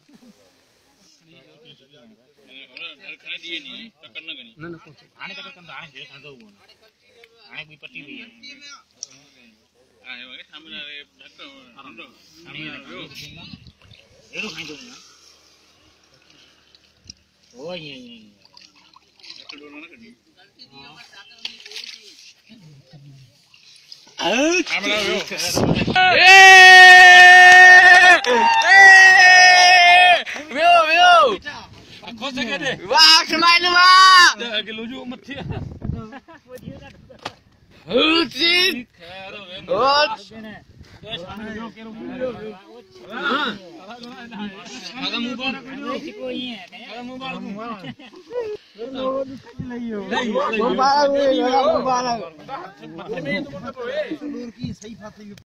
खाने दिए नहीं टक्कर ना करी ना आने टक्कर कंदा आने दे खांदो वो आने कोई पट्टी भी है आए वो सामने डक्कर हमरो सामने एरो खांदो ना ओ ये डोलो ना करी कैमरा यो कौन से कहते वाह कमाल वाह के लोजो मथे हुची और हां आगा मुंह बाल कोई है आगा मुंह बाल मुंह बाल